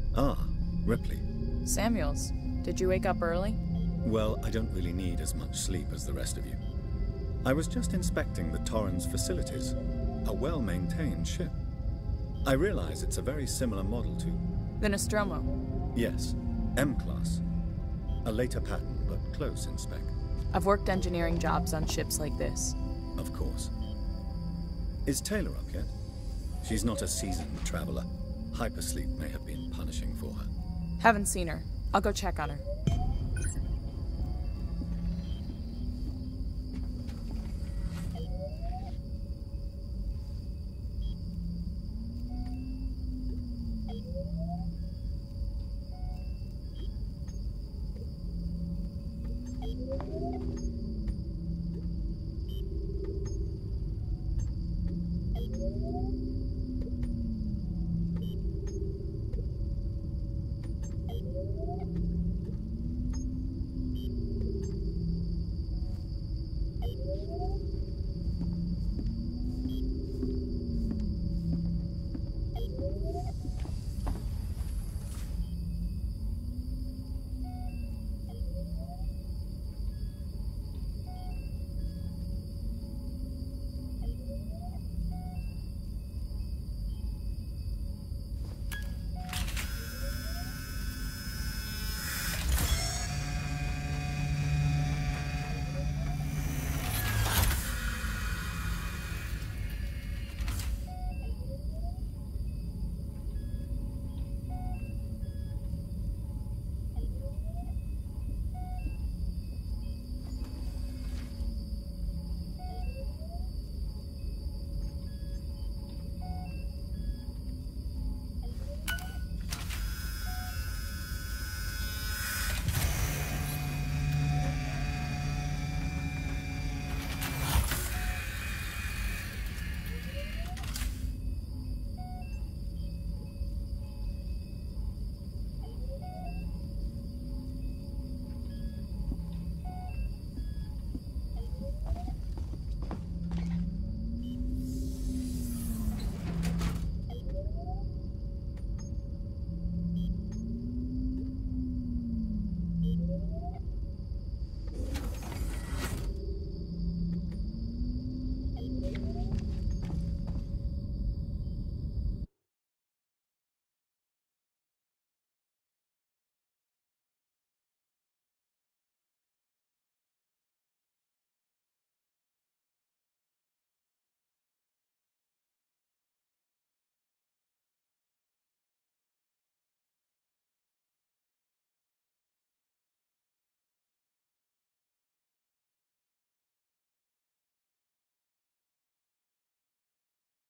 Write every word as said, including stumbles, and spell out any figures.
Ah, Ripley. Samuels, did you wake up early? Well, I don't really need as much sleep as the rest of you. I was just inspecting the Torrens facilities. A well-maintained ship. I realize it's a very similar model to... The Nostromo. Yes, M-Class. A later pattern, but close in spec. I've worked engineering jobs on ships like this. Of course. Is Taylor up yet? She's not a seasoned traveler. Hypersleep may have been punishing for her. Haven't seen her. I'll go check on her.